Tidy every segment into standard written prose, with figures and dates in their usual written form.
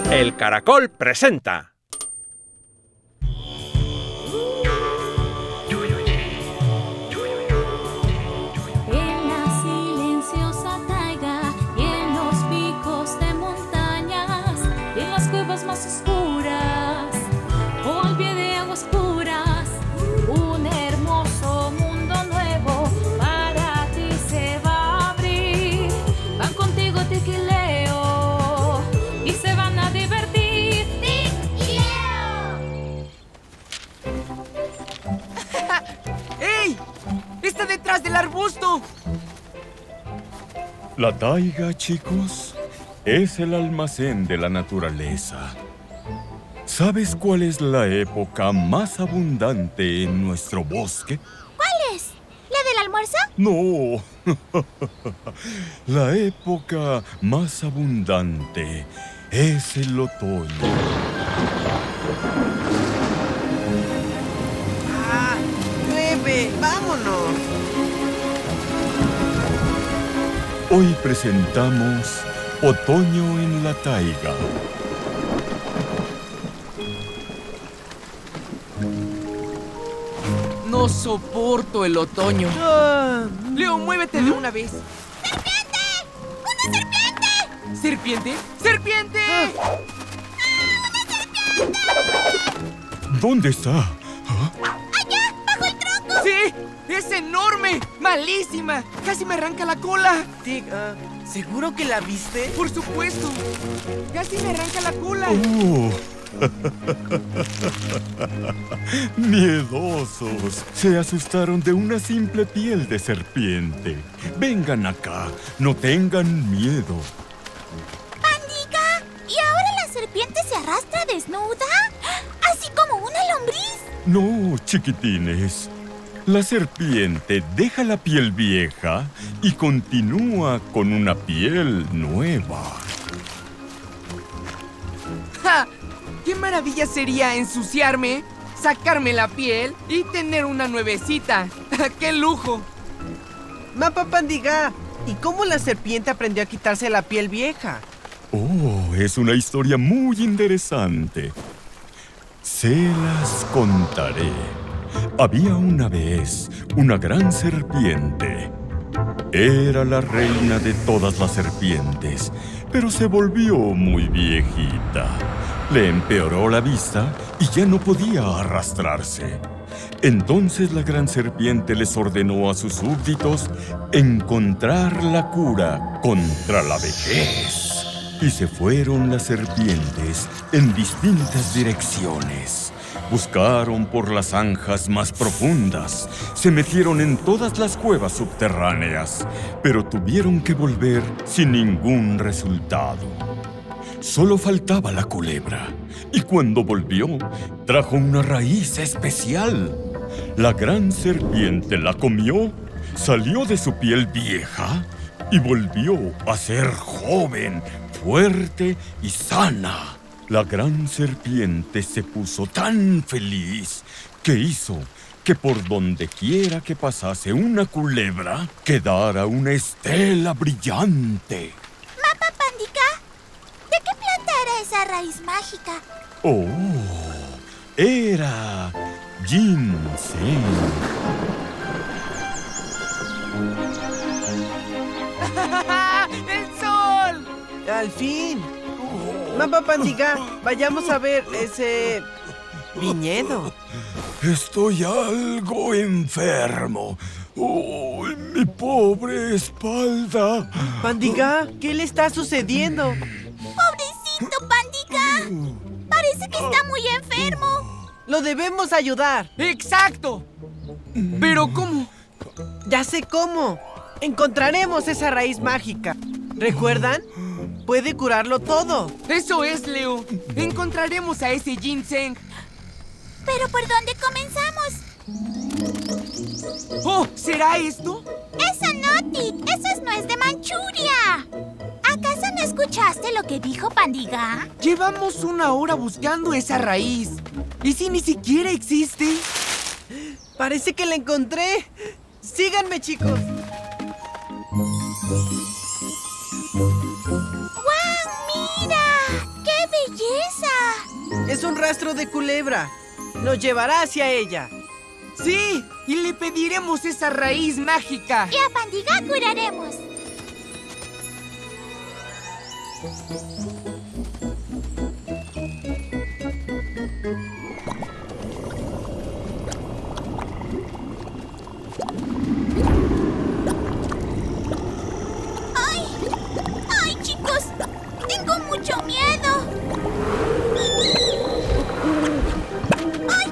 El Caracol presenta. En la silenciosa taiga y en los picos de montañas y en las cuevas más oscuras o al pie de aguas puras, un hermoso mundo nuevo para ti se va a abrir. Van contigo Tic y Leo y se van a divertir. ¡Tic y Leo! ¡Ey! ¡Está detrás del arbusto! La taiga, chicos, es el almacén de la naturaleza. ¿Sabes cuál es la época más abundante en nuestro bosque? ¿Cuál es? ¿La del almuerzo? No. La época más abundante es el otoño. ¡Ah! ¡Llueve! ¡Vámonos! Hoy presentamos Otoño en la Taiga. No soporto el otoño. Leo, muévete de una vez. ¡Serpiente! ¡Una serpiente! ¿Serpiente? ¡Serpiente! ¿Dónde está? ¡Allá! ¡Bajo el tronco! ¡Sí! ¡Es enorme! ¡Malísima! ¡Casi me arranca la cola! Tic, ¿seguro que la viste? ¡Por supuesto! ¡Casi me arranca la cola! ¡Oh! Miedosos. Se asustaron de una simple piel de serpiente. Vengan acá. No tengan miedo. ¡Pandiga! ¿Y ahora la serpiente se arrastra desnuda? ¿Así como una lombriz? No, chiquitines. La serpiente deja la piel vieja y continúa con una piel nueva. ¡Ja! ¡Qué maravilla sería ensuciarme, sacarme la piel y tener una nuevecita! ¡Qué lujo! Mapa Pandiga, ¿y cómo la serpiente aprendió a quitarse la piel vieja? Oh, es una historia muy interesante. Se las contaré. Había una vez una gran serpiente. Era la reina de todas las serpientes, pero se volvió muy viejita. Le empeoró la vista y ya no podía arrastrarse. Entonces la gran serpiente les ordenó a sus súbditos encontrar la cura contra la vejez. Y se fueron las serpientes en distintas direcciones. Buscaron por las zanjas más profundas, se metieron en todas las cuevas subterráneas, pero tuvieron que volver sin ningún resultado. Solo faltaba la culebra, y cuando volvió, trajo una raíz especial. La gran serpiente la comió, salió de su piel vieja y volvió a ser joven, fuerte y sana. La gran serpiente se puso tan feliz que hizo que por donde quiera que pasase una culebra, quedara una estela brillante. Mapa Pandiga, ¿de qué planta era esa raíz mágica? Oh, era ginseng. ¡El sol! ¡Al fin! Mapa Pandiga, vayamos a ver ese viñedo. Estoy algo enfermo. ¡Oh, mi pobre espalda! Pandiga, ¿qué le está sucediendo? ¡Pobrecito Pandiga! Parece que está muy enfermo. ¡Lo debemos ayudar! ¡Exacto! ¿Pero cómo? ¡Ya sé cómo! Encontraremos esa raíz mágica. ¿Recuerdan? Puede curarlo todo. ¡Eso es, Leo! Encontraremos a ese ginseng. ¿Pero por dónde comenzamos? ¡Oh! ¿Será esto? ¡Eso no, Tic! ¡Eso no es de Manchuria! ¿Acaso no escuchaste lo que dijo Pandiga? Llevamos 1 hora buscando esa raíz. ¿Y si ni siquiera existe? Parece que la encontré. Síganme, chicos. ¡Guau! ¡Mira! ¡Qué Es un rastro de culebra. Nos llevará hacia ella. ¡Sí! Y le pediremos esa raíz mágica. Y a Pandiga curaremos. ¡Ay! ¡Ay, chicos! ¡Tengo mucho miedo! ¡Ay!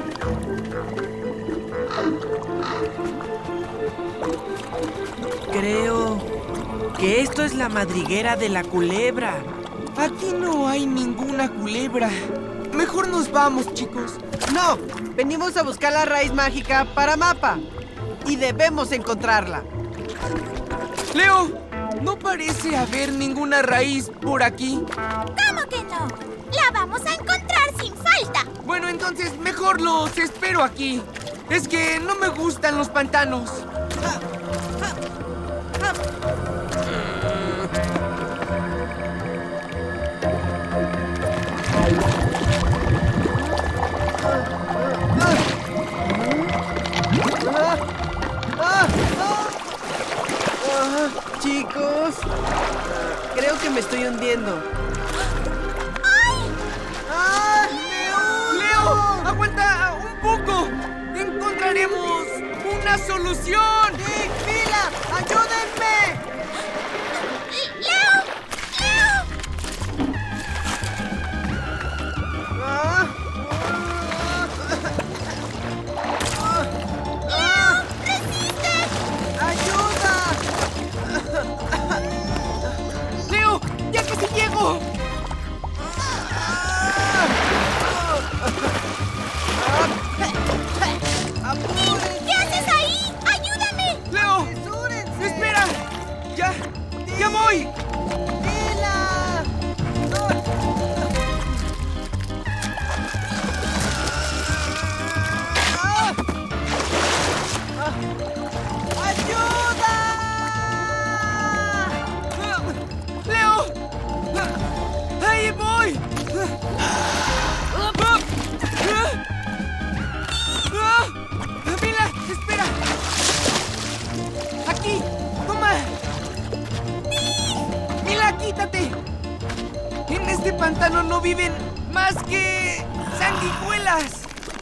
Creo que esto es la madriguera de la culebra. Aquí no hay ninguna culebra. Mejor nos vamos, chicos. No, venimos a buscar la raíz mágica para Mapa. Y debemos encontrarla. Leo, no parece haber ninguna raíz por aquí. ¿Cómo que no? La vamos a encontrar sin falta. Bueno, entonces mejor los espero aquí. Es que no me gustan los pantanos. Chicos, creo que me estoy hundiendo. ¡Leo! ¡Aguanta un poco! ¡Encontraremos una solución! ¡Nick, Mila! ¡Ayúdenme! ¡Leo! ¡Leo! ¡Leo! ¡Resiste! ¡Ayuda! ¡Leo! ¡Ya casi llego! ¿Qué haces ahí? ¡Ayúdame! ¡Leo! ¡Espera! ¡Ya voy! ¡Mila! ¡Leo! ¡Ahí voy! ¡Mila! ¡Espera! ¡Aquí! ¡Toma! ¡Mila, quítate! En este pantano no viven más que sanguijuelas.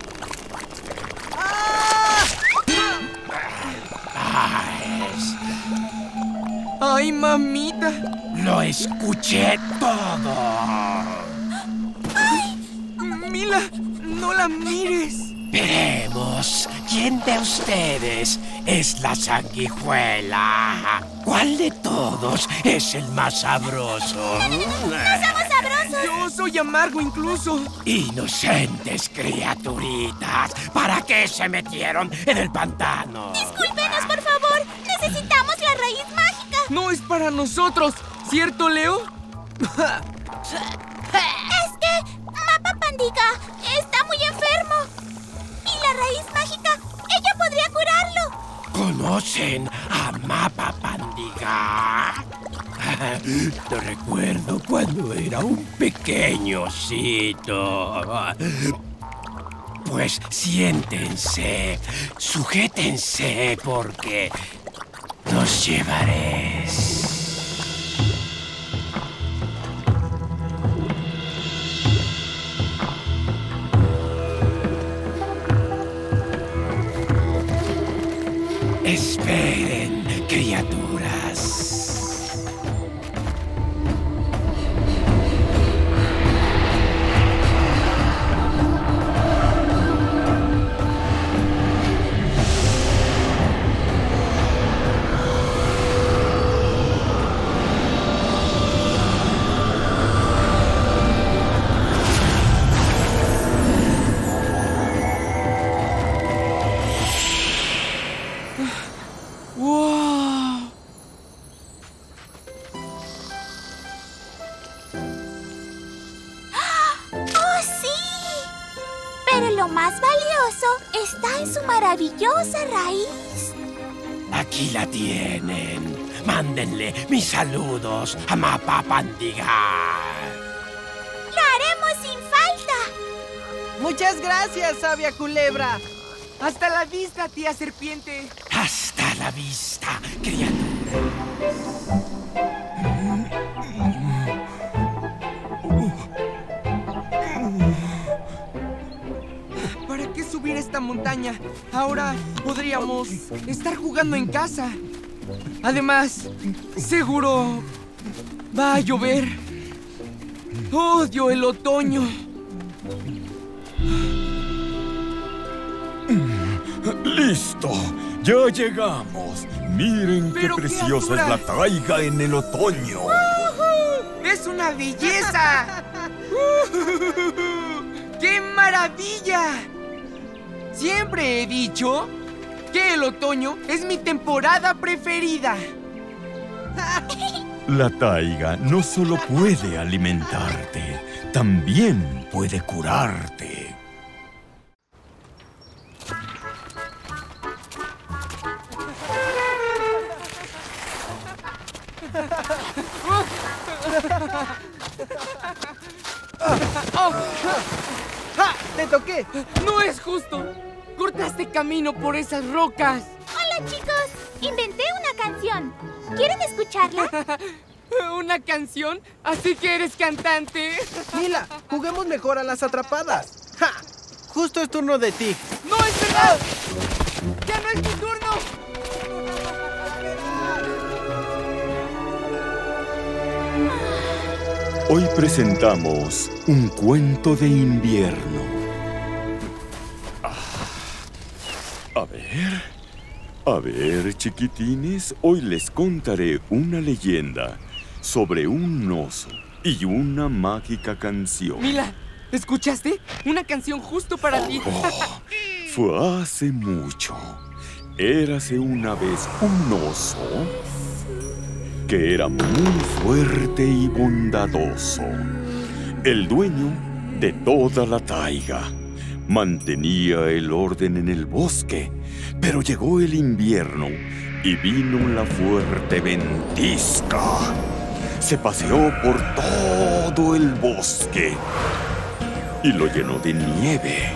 ¡Ay, mamita! Lo escuché todo. ¡Mila! ¡No la mires! Veremos quién de ustedes es la sanguijuela. ¿Cuál de todos es el más sabroso? ¡Somos sabrosos! Yo soy amargo incluso. Inocentes criaturitas, ¿para qué se metieron en el pantano? Discúlpenos, por favor. Necesitamos la raíz mágica. No es para nosotros, ¿cierto, Leo? Es que Mapa Pandiga está muy enfermo. Y la raíz mágica, ella podría curarlo. ¿Conocen a Mapa Pandiga? Lo recuerdo cuando era un pequeño osito. Pues siéntense, sujétense porque los llevaré. Esperen, criaturas. ¡Wow! ¡Oh, sí! Pero lo más valioso está en su maravillosa raíz. Aquí la tienen. Mándenle mis saludos a Mapa Pandiga. ¡Lo haremos sin falta! Muchas gracias, sabia culebra. ¡Hasta la vista, tía serpiente! Hasta la vista, criatura. ¿Para qué subir esta montaña? Ahora podríamos estar jugando en casa. Además, seguro va a llover. Odio el otoño. ¡Listo! ¡Ya llegamos! ¡Miren qué Pero, preciosa criatura, es la taiga en el otoño! ¡Es una belleza! ¡Qué maravilla! Siempre he dicho que el otoño es mi temporada preferida. La taiga no solo puede alimentarte, también puede curarte. ¡Ja! ¡Te toqué! ¡No es justo! ¡Cortaste camino por esas rocas! Hola, chicos. Inventé una canción. ¿Quieren escucharla? ¿Una canción? ¿Así que eres cantante? Mila, juguemos mejor a las atrapadas. ¡Ja! Justo es turno de ti. ¡No es verdad! ¡Ya no es mi turno! Hoy presentamos un cuento de invierno. A ver, chiquitines, hoy les contaré una leyenda sobre un oso y una mágica canción. Mila, ¿escuchaste? Una canción justo para ti. Fue hace mucho. Érase una vez un oso que era muy fuerte y bondadoso, el dueño de toda la taiga. Mantenía el orden en el bosque, pero llegó el invierno y vino la fuerte ventisca. Se paseó por todo el bosque y lo llenó de nieve.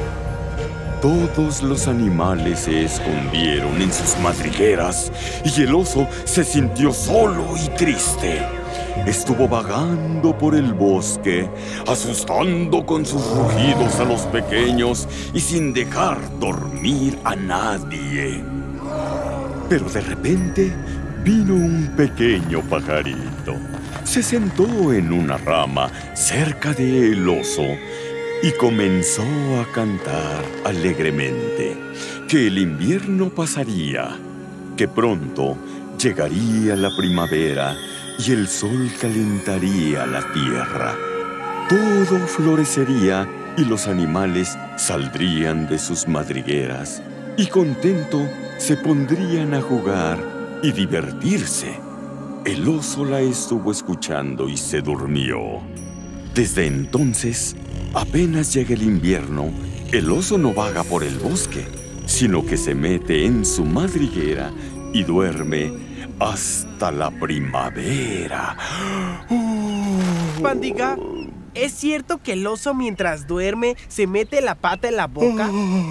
Todos los animales se escondieron en sus madrigueras y el oso se sintió solo y triste. Estuvo vagando por el bosque, asustando con sus rugidos a los pequeños y sin dejar dormir a nadie. Pero de repente vino un pequeño pajarito. Se sentó en una rama cerca del oso y comenzó a cantar alegremente que el invierno pasaría, que pronto llegaría la primavera y el sol calentaría la tierra. Todo florecería y los animales saldrían de sus madrigueras y contento se pondrían a jugar y divertirse. El oso la estuvo escuchando y se durmió. Desde entonces, apenas llega el invierno, el oso no vaga por el bosque, sino que se mete en su madriguera y duerme hasta la primavera. Pandiga, ¿es cierto que el oso mientras duerme se mete la pata en la boca?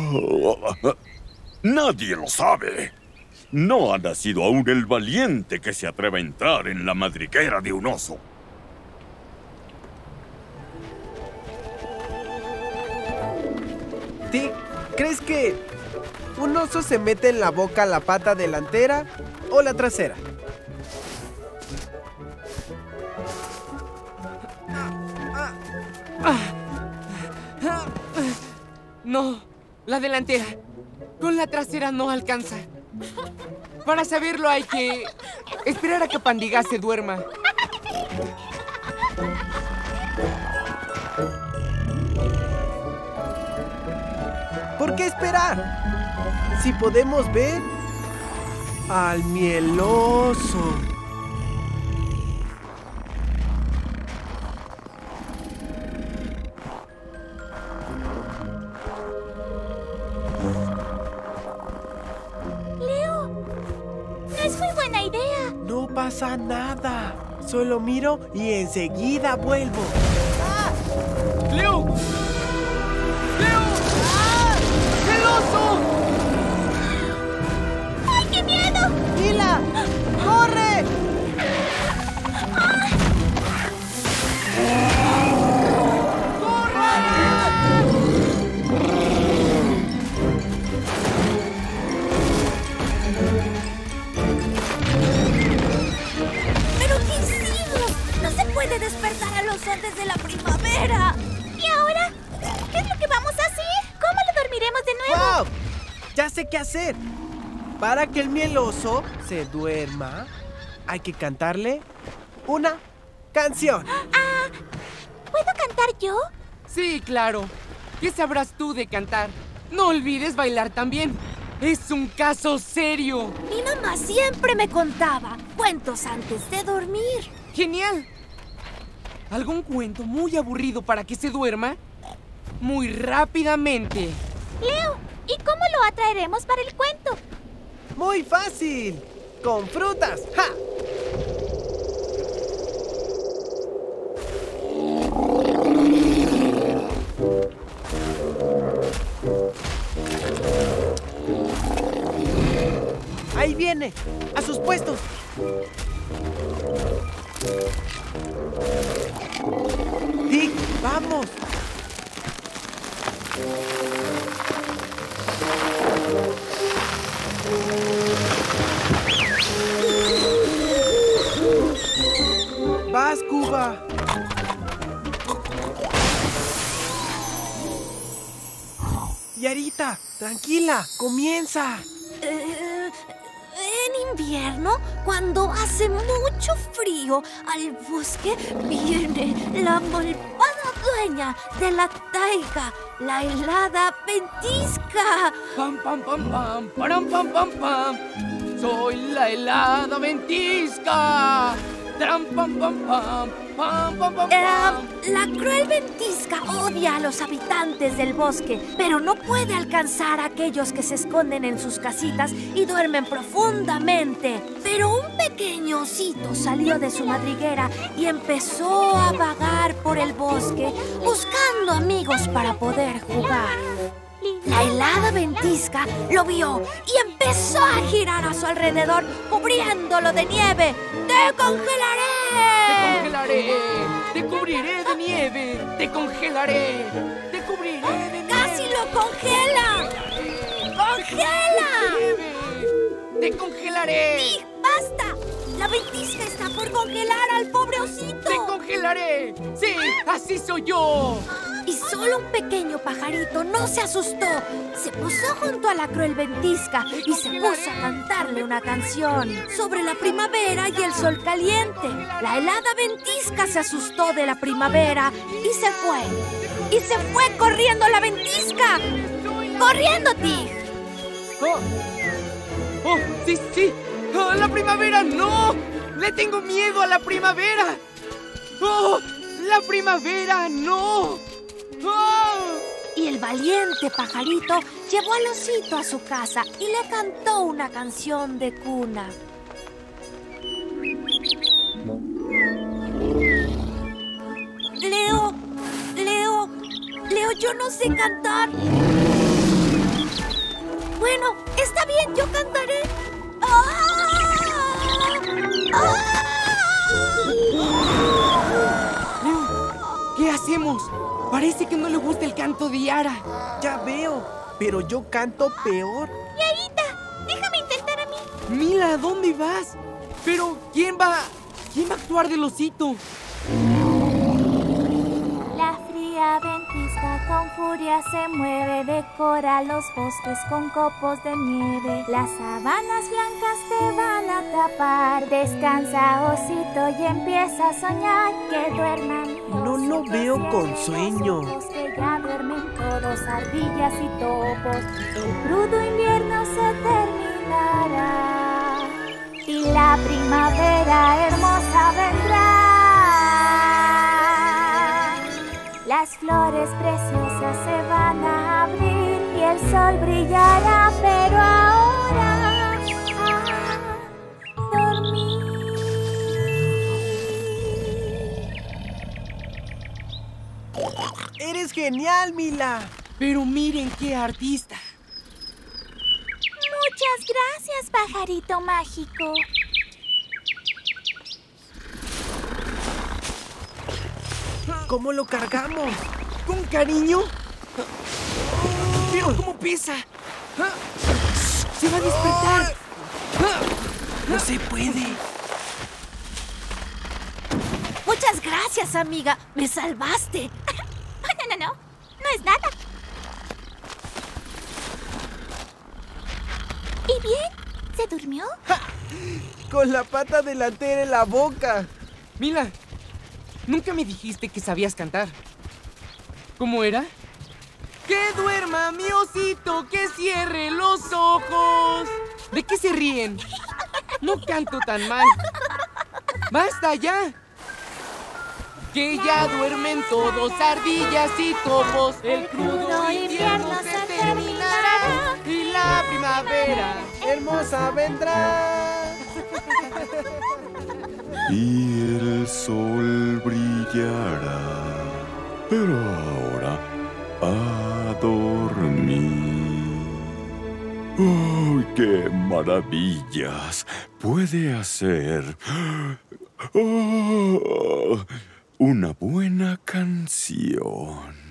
Nadie lo sabe. No ha nacido aún el valiente que se atreva a entrar en la madriguera de un oso. ¿Tic? ¿Crees que un oso se mete en la boca la pata delantera o la trasera? No, la delantera. Con la trasera no alcanza. Para saberlo hay que esperar a que Pandiga se duerma. ¿Por qué esperar? Si podemos ver al mieloso. Leo, no es muy buena idea. No pasa nada. Solo miro y enseguida vuelvo. ¡Leo! oso! ¡Ay, qué miedo! ¡Mila! ¡Corre! ¿Pero qué hicimos? No se puede despertar a los antes de la primavera. ¿Y ahora? ¿Qué es lo que vamos a hacer? ¿Cómo lo dormiremos de nuevo? ¡Wow! Ya sé qué hacer. Para que el mieloso se duerma, hay que cantarle una canción. ¿Puedo cantar yo? Sí, claro. ¿Qué sabrás tú de cantar? No olvides bailar también. Es un caso serio. Mi mamá siempre me contaba cuentos antes de dormir. ¡Genial! ¿Algún cuento muy aburrido para que se duerma? Muy rápidamente. Leo, ¿y cómo lo atraeremos para el cuento? ¡Muy fácil! ¡Con frutas! ¡Ja! Ahí viene, a sus puestos. Dick, vamos. Vas, Cuba. Yarita, tranquila, comienza. En invierno, cuando hace mucho frío, al bosque viene la malvada dueña de la taiga, la helada ventisca. Pam, pam, pam, pam, param, pam, pam, pam. Soy la helada ventisca. Tram, pam, pam, pam, pam, pam, pam, pam. La cruel ventisca odia a los habitantes del bosque, pero no puede alcanzar a aquellos que se esconden en sus casitas y duermen profundamente. Pero un pequeño osito salió de su madriguera y empezó a vagar por el bosque buscando amigos para poder jugar. La helada ventisca lo vio y empezó a girar a su alrededor, cubriéndolo de nieve. ¡Te congelaré! Te congelaré, te cubriré de nieve, te congelaré, te cubriré de nieve. ¡Casi lo congela! ¡Congela! Nieve, te congelaré, ¡Dick, basta! La ventisca está por congelar al pobre osito. te congelaré. Sí, así soy yo. Y solo un pequeño pajarito no se asustó. Se posó junto a la cruel ventisca y se puso a cantarle una canción sobre la primavera y el sol caliente. La helada ventisca se asustó de la primavera y se fue. Y se fue corriendo la ventisca. ¡Corriendo, Tig! Oh, oh, sí, sí. Oh, la primavera, no. Le tengo miedo a la primavera. Oh, la primavera, no. ¡Oh! Y el valiente pajarito llevó al osito a su casa y le cantó una canción de cuna. Leo, yo no sé cantar. Bueno, está bien, yo cantaré. ¿Qué hacemos? Parece que no le gusta el canto de Yara. Ya veo, pero yo canto peor. Yarita, déjame intentar a mí. Mila, ¿a dónde vas? Pero, ¿quién va a actuar del osito? La fría ventisca con furia se mueve, decora los bosques con copos de nieve. Las sabanas blancas te van a tapar. Descansa, osito, y empieza a soñar que duerman. No veo con sueño. Que ya duermen todos, ardillas y topos. El crudo invierno se terminará y la primavera hermosa vendrá. Las flores preciosas se van a abrir y el sol brillará, pero ahora a dormir. ¡Eres genial, Mila! Pero miren qué artista. pajarito mágico. ¿Cómo lo cargamos? ¿Con cariño? ¡Mira cómo pesa! ¡Se va a despertar! ¡No se puede! Muchas gracias, amiga. Me salvaste. No. No es nada. ¿Y bien? ¿Se durmió? Con la pata delantera en la boca. Mila, nunca me dijiste que sabías cantar. ¿Cómo era? ¡Que duerma mi osito! ¡Que cierre los ojos! ¿De qué se ríen? No canto tan mal. ¡Basta ya! Que ya duermen todos, ardillas y topos. El crudo invierno se terminará y la primavera Hermosa vendrá. Y el sol brillará. Pero ahora a dormir. ¡Ay, qué maravillas puede hacer! ¡Oh! Una buena canción.